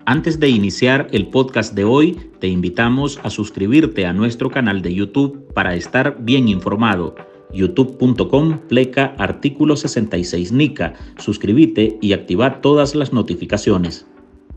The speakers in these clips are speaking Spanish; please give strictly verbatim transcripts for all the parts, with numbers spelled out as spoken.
Antes de iniciar el podcast de hoy, te invitamos a suscribirte a nuestro canal de YouTube para estar bien informado. youtube punto com pleca artículo sesenta y seis Nica. Suscríbete y activa todas las notificaciones.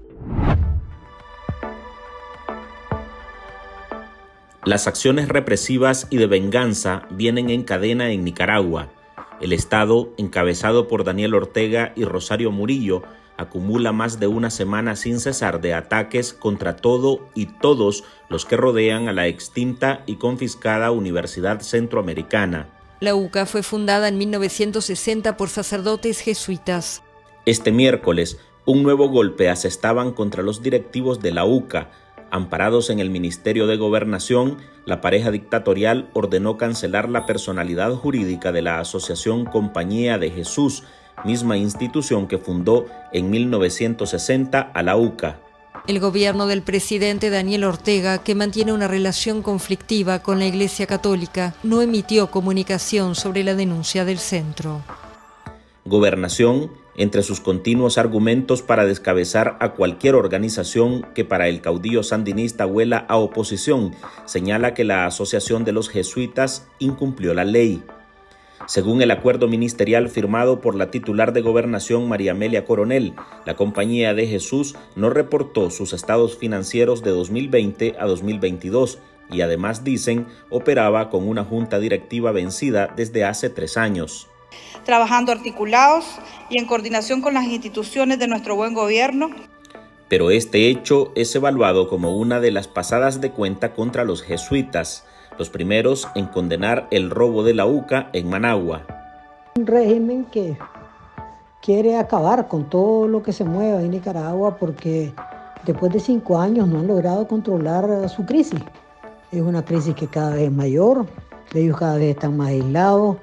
Las acciones represivas y de venganza vienen en cadena en Nicaragua. El Estado, encabezado por Daniel Ortega y Rosario Murillo, acumula más de una semana sin cesar de ataques contra todo y todos los que rodean a la extinta y confiscada Universidad Centroamericana. La U C A fue fundada en mil novecientos sesenta por sacerdotes jesuitas. Este miércoles, un nuevo golpe asestaban contra los directivos de la U C A. Amparados en el Ministerio de Gobernación, la pareja dictatorial ordenó cancelar la personalidad jurídica de la Asociación Compañía de Jesús, misma institución que fundó en mil novecientos sesenta a la U C A. El gobierno del presidente Daniel Ortega, que mantiene una relación conflictiva con la Iglesia Católica, no emitió comunicación sobre la denuncia del centro. Gobernación, entre sus continuos argumentos para descabezar a cualquier organización que para el caudillo sandinista huela a oposición, señala que la Asociación de los Jesuitas incumplió la ley. Según el acuerdo ministerial firmado por la titular de Gobernación María Amelia Coronel, la Compañía de Jesús no reportó sus estados financieros de dos mil veinte a dos mil veintidós y además, dicen, operaba con una junta directiva vencida desde hace tres años. Trabajando articulados y en coordinación con las instituciones de nuestro buen gobierno. Pero este hecho es evaluado como una de las pasadas de cuenta contra los jesuitas, los primeros en condenar el robo de la U C A en Managua. Un régimen que quiere acabar con todo lo que se mueva en Nicaragua porque después de cinco años no han logrado controlar su crisis. Es una crisis que cada vez es mayor, ellos cada vez están más aislados.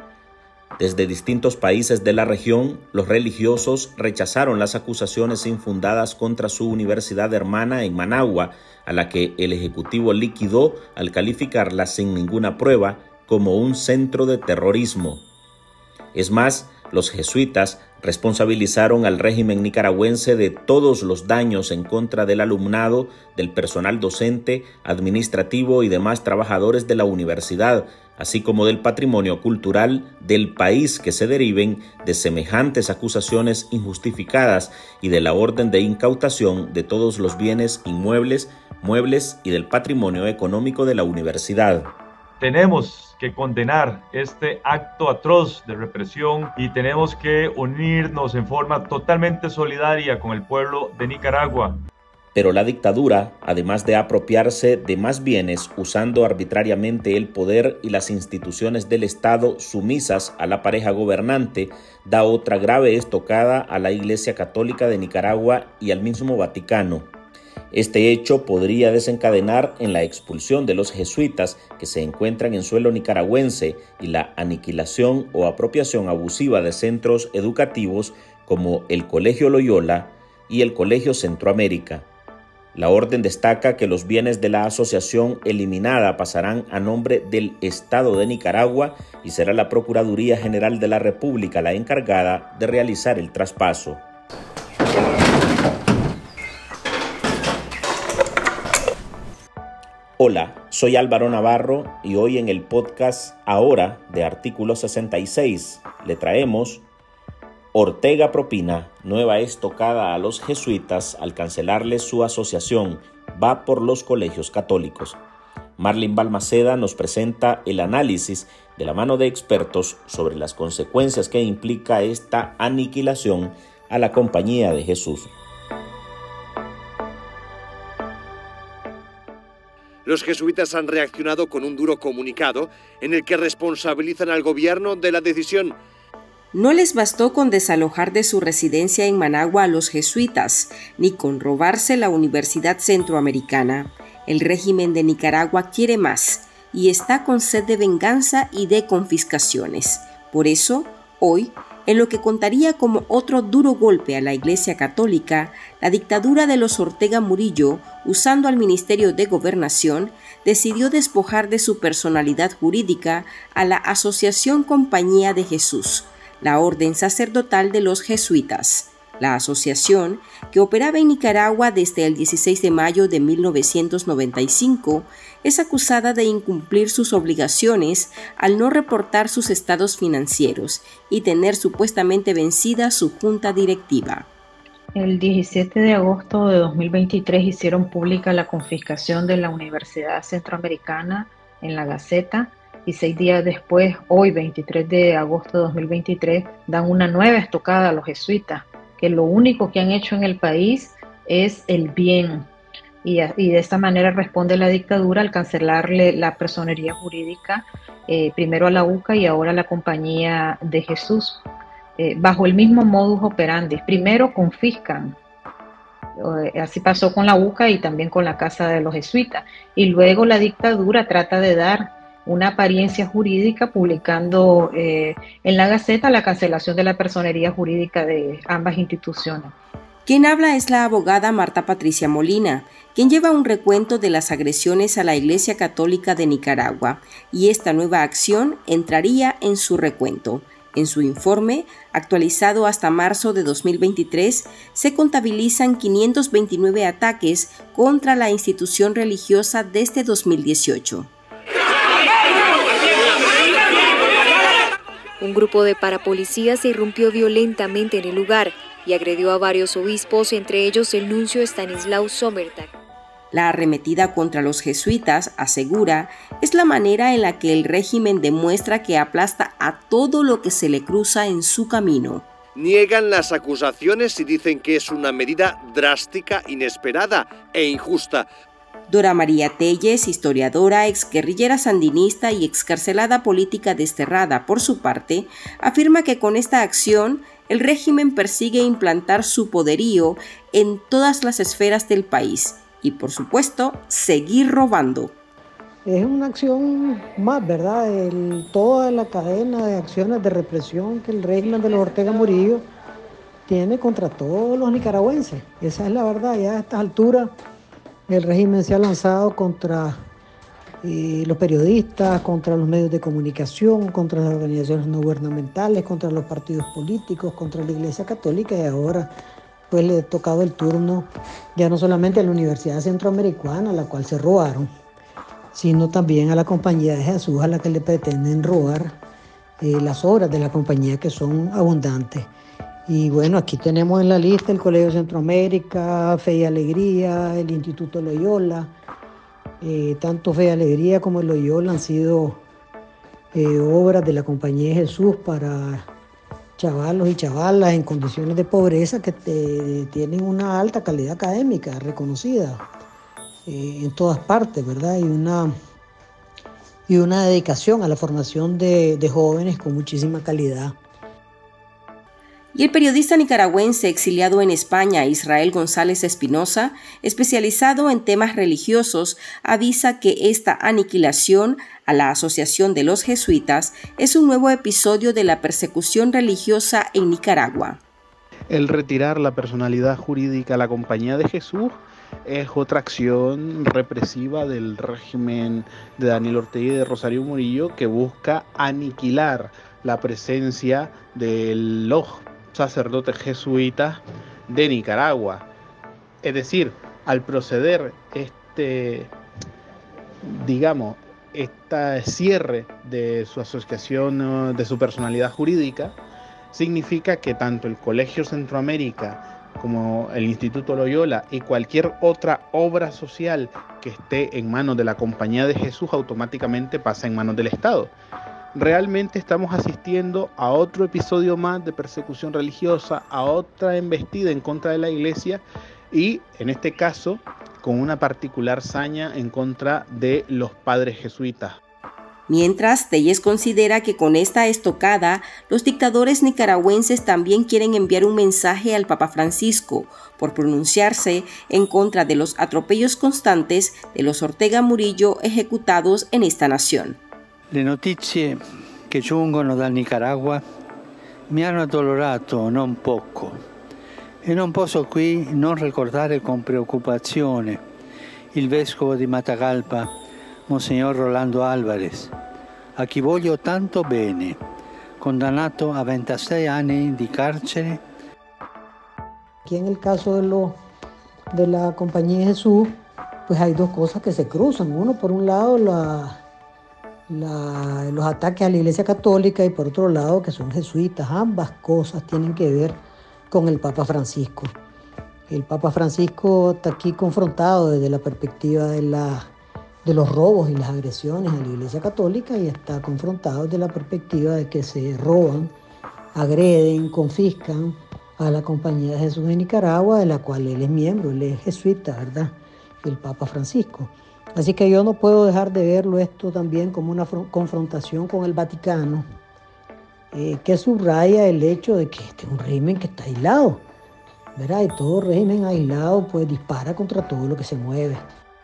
Desde distintos países de la región, los religiosos rechazaron las acusaciones infundadas contra su universidad hermana en Managua, a la que el Ejecutivo liquidó al calificarla sin ninguna prueba como un centro de terrorismo. Es más, los jesuitas responsabilizaron al régimen nicaragüense de todos los daños en contra del alumnado, del personal docente, administrativo y demás trabajadores de la universidad, así como del patrimonio cultural del país que se deriven de semejantes acusaciones injustificadas y de la orden de incautación de todos los bienes inmuebles, muebles y del patrimonio económico de la universidad. Tenemos que condenar este acto atroz de represión y tenemos que unirnos en forma totalmente solidaria con el pueblo de Nicaragua. Pero la dictadura, además de apropiarse de más bienes usando arbitrariamente el poder y las instituciones del Estado sumisas a la pareja gobernante, da otra grave estocada a la Iglesia Católica de Nicaragua y al mismo Vaticano. Este hecho podría desencadenar en la expulsión de los jesuitas que se encuentran en suelo nicaragüense y la aniquilación o apropiación abusiva de centros educativos como el Colegio Loyola y el Colegio Centroamérica. La orden destaca que los bienes de la asociación eliminada pasarán a nombre del Estado de Nicaragua y será la Procuraduría General de la República la encargada de realizar el traspaso. Hola, soy Álvaro Navarro y hoy en el podcast Ahora de Artículo sesenta y seis le traemos: Ortega propina nueva estocada a los jesuitas al cancelarles su asociación, va por los colegios católicos. Marlene Balmaceda nos presenta el análisis de la mano de expertos sobre las consecuencias que implica esta aniquilación a la Compañía de Jesús. Los jesuitas han reaccionado con un duro comunicado en el que responsabilizan al gobierno de la decisión. No les bastó con desalojar de su residencia en Managua a los jesuitas, ni con robarse la Universidad Centroamericana. El régimen de Nicaragua quiere más y está con sed de venganza y de confiscaciones. Por eso, hoy, en lo que contaría como otro duro golpe a la Iglesia Católica, la dictadura de los Ortega Murillo, usando al Ministerio de Gobernación, decidió despojar de su personalidad jurídica a la Asociación Compañía de Jesús, la orden sacerdotal de los jesuitas. La asociación, que operaba en Nicaragua desde el dieciséis de mayo de mil novecientos noventa y cinco, es acusada de incumplir sus obligaciones al no reportar sus estados financieros y tener supuestamente vencida su junta directiva. El diecisiete de agosto de dos mil veintitrés hicieron pública la confiscación de la Universidad Centroamericana en la Gaceta, y seis días después, hoy veintitrés de agosto de dos mil veintitrés, dan una nueva estocada a los jesuitas, que lo único que han hecho en el país es el bien. Y, y de esta manera responde la dictadura al cancelarle la personería jurídica, eh, primero a la U C A y ahora a la Compañía de Jesús, eh, bajo el mismo modus operandi. Primero confiscan, eh, así pasó con la U C A y también con la Casa de los Jesuitas, y luego la dictadura trata de dar una apariencia jurídica publicando eh, en la Gaceta la cancelación de la personería jurídica de ambas instituciones. Quien habla es la abogada Marta Patricia Molina, quien lleva un recuento de las agresiones a la Iglesia Católica de Nicaragua, y esta nueva acción entraría en su recuento. En su informe, actualizado hasta marzo de dos mil veintitrés, se contabilizan quinientos veintinueve ataques contra la institución religiosa desde dos mil dieciocho. Un grupo de parapolicías se irrumpió violentamente en el lugar y agredió a varios obispos, entre ellos el nuncio Stanislaw Sommertag. La arremetida contra los jesuitas, asegura, es la manera en la que el régimen demuestra que aplasta a todo lo que se le cruza en su camino. Niegan las acusaciones y dicen que es una medida drástica, inesperada e injusta. Dora María Telles, historiadora, exguerrillera sandinista y excarcelada política desterrada por su parte, afirma que con esta acción el régimen persigue implantar su poderío en todas las esferas del país y, por supuesto, seguir robando. Es una acción más, ¿verdad? El, toda la cadena de acciones de represión que el régimen de los Ortega Murillo tiene contra todos los nicaragüenses. Esa es la verdad. Ya a estas alturas el régimen se ha lanzado contra eh, los periodistas, contra los medios de comunicación, contra las organizaciones no gubernamentales, contra los partidos políticos, contra la Iglesia Católica, y ahora pues le ha tocado el turno ya no solamente a la Universidad Centroamericana, a la cual se robaron, sino también a la Compañía de Jesús, a la que le pretenden robar eh, las obras de la compañía, que son abundantes. Y bueno, aquí tenemos en la lista el Colegio Centroamérica, Fe y Alegría, el Instituto Loyola. Eh, tanto Fe y Alegría como el Loyola han sido eh, obras de la Compañía de Jesús para chavalos y chavalas en condiciones de pobreza que te, tienen una alta calidad académica reconocida eh, en todas partes, ¿verdad? Y una, y una dedicación a la formación de, de jóvenes con muchísima calidad. Y el periodista nicaragüense exiliado en España, Israel González Espinosa, especializado en temas religiosos, avisa que esta aniquilación a la Asociación de los Jesuitas es un nuevo episodio de la persecución religiosa en Nicaragua. El retirar la personalidad jurídica a la Compañía de Jesús es otra acción represiva del régimen de Daniel Ortega y de Rosario Murillo, que busca aniquilar la presencia de los sacerdotes jesuitas de Nicaragua. Es decir, al proceder este, digamos, este cierre de su asociación, de su personalidad jurídica, significa que tanto el Colegio Centroamérica como el Instituto Loyola y cualquier otra obra social que esté en manos de la Compañía de Jesús automáticamente pasa en manos del Estado. Realmente estamos asistiendo a otro episodio más de persecución religiosa, a otra embestida en contra de la Iglesia y, en este caso, con una particular saña en contra de los padres jesuitas. Mientras, Telles considera que con esta estocada, los dictadores nicaragüenses también quieren enviar un mensaje al Papa Francisco por pronunciarse en contra de los atropellos constantes de los Ortega Murillo ejecutados en esta nación. Le notizie che giungono dal Nicaragua mi hanno addolorato non poco e non posso qui non ricordare con preoccupazione il vescovo di Matagalpa, Monsignor Rolando Álvarez, a chi voglio tanto bene, condannato a ventisei anni di carcere. Aquí en el caso de, lo, de la Compañía de Jesús, pues hay dos cosas que se cruzan. Uno, por un lado, la, la, los ataques a la Iglesia Católica y por otro lado, que son jesuitas. Ambas cosas tienen que ver con el Papa Francisco. El Papa Francisco está aquí confrontado desde la perspectiva de, la, de los robos y las agresiones a la Iglesia Católica y está confrontado desde la perspectiva de que se roban, agreden, confiscan a la Compañía de Jesús de Nicaragua, de la cual él es miembro, él es jesuita, ¿verdad? El Papa Francisco. Así que yo no puedo dejar de verlo esto también como una confrontación con el Vaticano, eh, que subraya el hecho de que este es un régimen que está aislado, ¿verdad? Y todo régimen aislado pues dispara contra todo lo que se mueve.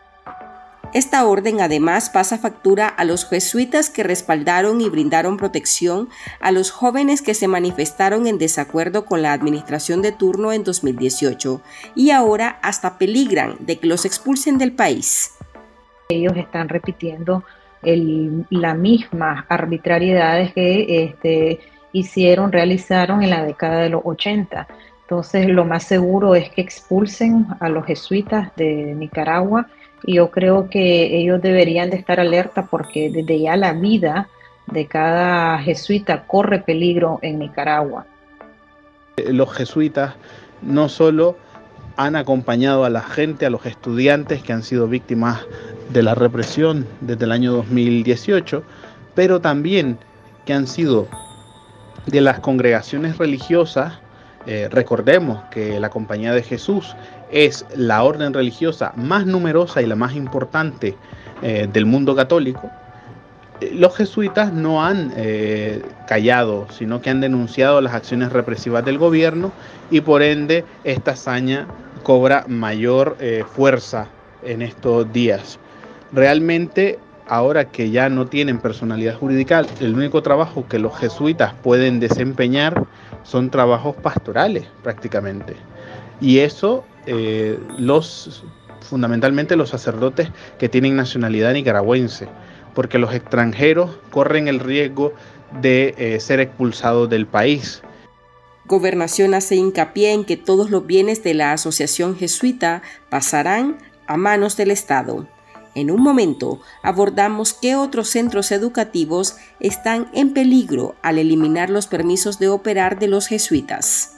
Esta orden además pasa factura a los jesuitas que respaldaron y brindaron protección a los jóvenes que se manifestaron en desacuerdo con la administración de turno en dos mil dieciocho y ahora hasta peligran de que los expulsen del país. Ellos están repitiendo el, las mismas arbitrariedades que este, hicieron, realizaron en la década de los ochenta. Entonces lo más seguro es que expulsen a los jesuitas de Nicaragua y yo creo que ellos deberían de estar alerta porque desde ya la vida de cada jesuita corre peligro en Nicaragua. Los jesuitas no solo han acompañado a la gente, a los estudiantes que han sido víctimas de la represión desde el año dos mil dieciocho, pero también que han sido de las congregaciones religiosas. Eh, recordemos que la Compañía de Jesús es la orden religiosa más numerosa y la más importante eh, del mundo católico. Eh, los jesuitas no han eh, callado, sino que han denunciado las acciones represivas del gobierno y por ende esta hazaña cobra mayor eh, fuerza en estos días. Realmente, ahora que ya no tienen personalidad jurídica, el único trabajo que los jesuitas pueden desempeñar son trabajos pastorales prácticamente. Y eso eh, los fundamentalmente los sacerdotes que tienen nacionalidad nicaragüense, porque los extranjeros corren el riesgo de eh, ser expulsados del país. Gobernación hace hincapié en que todos los bienes de la asociación jesuita pasarán a manos del Estado. En un momento abordamos qué otros centros educativos están en peligro al eliminar los permisos de operar de los jesuitas.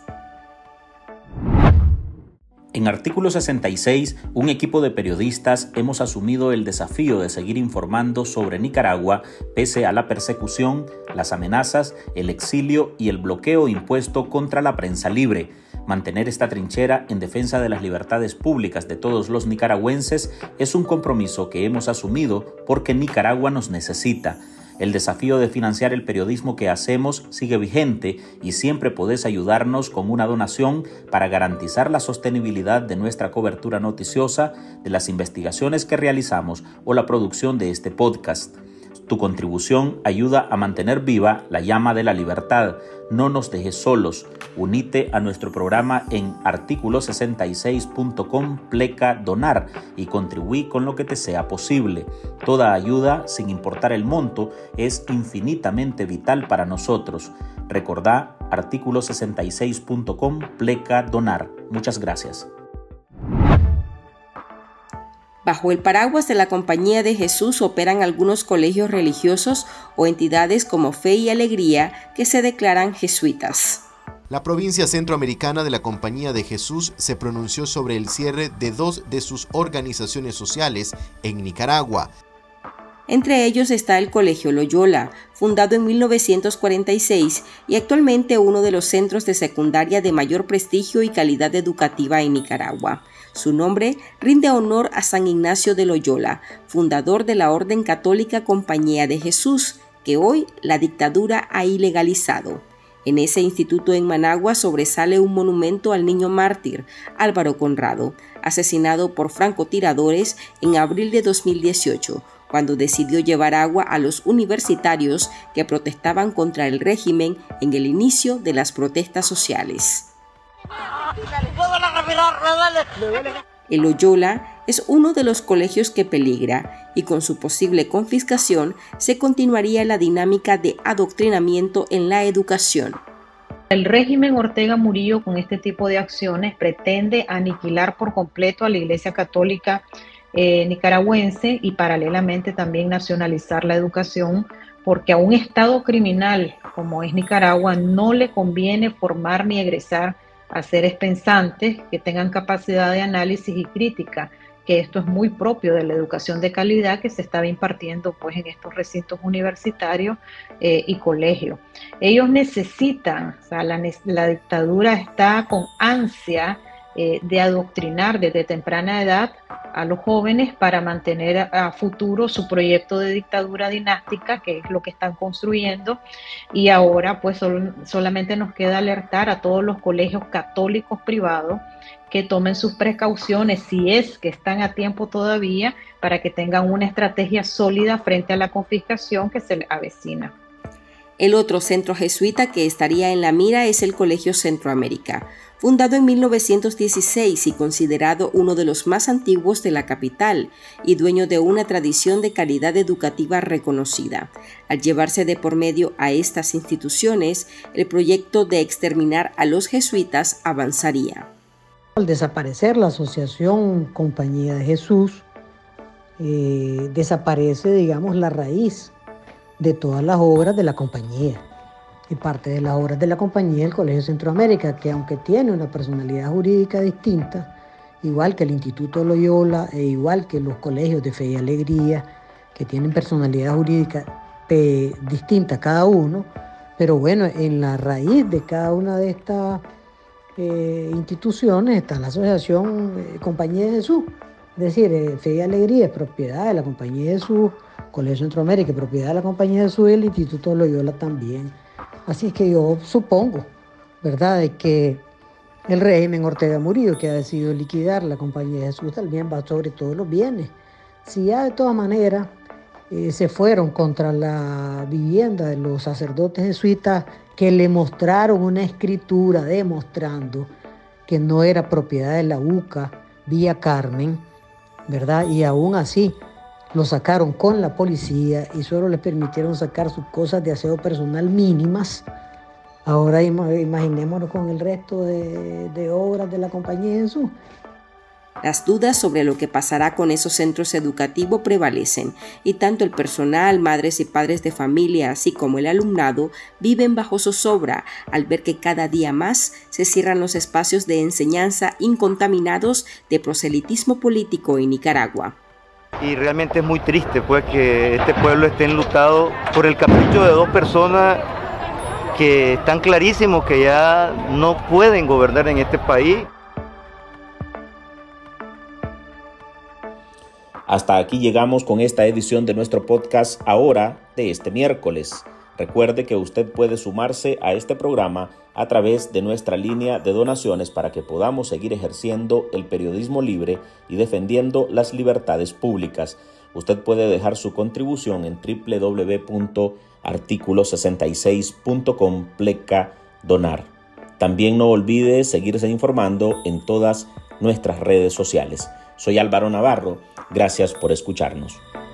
En Artículo sesenta y seis, un equipo de periodistas hemos asumido el desafío de seguir informando sobre Nicaragua pese a la persecución, las amenazas, el exilio y el bloqueo impuesto contra la prensa libre. Mantener esta trinchera en defensa de las libertades públicas de todos los nicaragüenses es un compromiso que hemos asumido porque Nicaragua nos necesita. El desafío de financiar el periodismo que hacemos sigue vigente y siempre podés ayudarnos con una donación para garantizar la sostenibilidad de nuestra cobertura noticiosa, de las investigaciones que realizamos o la producción de este podcast. Tu contribución ayuda a mantener viva la llama de la libertad. No nos dejes solos. Unite a nuestro programa en artículo sesenta y seis punto com pleca donar y contribuí con lo que te sea posible. Toda ayuda, sin importar el monto, es infinitamente vital para nosotros. Recordá artículo sesenta y seis punto com pleca donar. Muchas gracias. Bajo el paraguas de la Compañía de Jesús operan algunos colegios religiosos o entidades como Fe y Alegría que se declaran jesuitas. La provincia centroamericana de la Compañía de Jesús se pronunció sobre el cierre de dos de sus organizaciones sociales en Nicaragua. Entre ellos está el Colegio Loyola, fundado en mil novecientos cuarenta y seis y actualmente uno de los centros de secundaria de mayor prestigio y calidad educativa en Nicaragua. Su nombre rinde honor a San Ignacio de Loyola, fundador de la Orden Católica Compañía de Jesús, que hoy la dictadura ha ilegalizado. En ese instituto en Managua sobresale un monumento al niño mártir, Álvaro Conrado, asesinado por francotiradores en abril de dos mil dieciocho, cuando decidió llevar agua a los universitarios que protestaban contra el régimen en el inicio de las protestas sociales. El Loyola es uno de los colegios que peligra y con su posible confiscación se continuaría la dinámica de adoctrinamiento en la educación. El régimen Ortega Murillo con este tipo de acciones pretende aniquilar por completo a la Iglesia Católica eh, nicaragüense y paralelamente también nacionalizar la educación, porque a un Estado criminal como es Nicaragua no le conviene formar ni egresar a seres pensantes que tengan capacidad de análisis y crítica, que esto es muy propio de la educación de calidad que se estaba impartiendo pues en estos recintos universitarios eh, y colegios. Ellos necesitan, o sea, la, la dictadura está con ansia eh, de adoctrinar desde temprana edad a los jóvenes para mantener a, a futuro su proyecto de dictadura dinástica, que es lo que están construyendo, y ahora pues sol, solamente nos queda alertar a todos los colegios católicos privados que tomen sus precauciones, si es que están a tiempo todavía, para que tengan una estrategia sólida frente a la confiscación que se les avecina. El otro centro jesuita que estaría en la mira es el Colegio Centroamérica, fundado en mil novecientos dieciséis y considerado uno de los más antiguos de la capital y dueño de una tradición de calidad educativa reconocida. Al llevarse de por medio a estas instituciones, el proyecto de exterminar a los jesuitas avanzaría. Al desaparecer la Asociación Compañía de Jesús, eh, desaparece, digamos, la raíz de todas las obras de la compañía. Y parte de las obras de la compañía el Colegio Centroamérica, que aunque tiene una personalidad jurídica distinta, igual que el Instituto Loyola e igual que los colegios de Fe y Alegría, que tienen personalidad jurídica eh, distinta cada uno, pero bueno, en la raíz de cada una de estas eh, instituciones está la Asociación eh, Compañía de Jesús. Es decir, eh, Fe y Alegría es propiedad de la Compañía de Jesús, Colegio Centroamérica es propiedad de la Compañía de Jesús y el Instituto Loyola también. Así es que yo supongo, ¿verdad?, de que el régimen Ortega Murillo, que ha decidido liquidar la Compañía de Jesús, también va sobre todos los bienes. Si ya de todas maneras eh, se fueron contra la vivienda de los sacerdotes jesuitas que le mostraron una escritura demostrando que no era propiedad de la U C A Villa Carmen, ¿verdad? Y aún así lo sacaron con la policía y solo les permitieron sacar sus cosas de aseo personal mínimas. Ahora imaginémonos con el resto de, de obras de la Compañía de Jesús. Las dudas sobre lo que pasará con esos centros educativos prevalecen y tanto el personal, madres y padres de familia, así como el alumnado, viven bajo zozobra al ver que cada día más se cierran los espacios de enseñanza incontaminados de proselitismo político en Nicaragua. Y realmente es muy triste pues que este pueblo esté enlutado por el capricho de dos personas que están clarísimos que ya no pueden gobernar en este país. Hasta aquí llegamos con esta edición de nuestro podcast Ahora de este miércoles. Recuerde que usted puede sumarse a este programa a través de nuestra línea de donaciones para que podamos seguir ejerciendo el periodismo libre y defendiendo las libertades públicas. Usted puede dejar su contribución en doble u doble u doble u punto artículo sesenta y seis punto com pleca donar. También no olvide seguirse informando en todas nuestras redes sociales. Soy Álvaro Navarro. Gracias por escucharnos.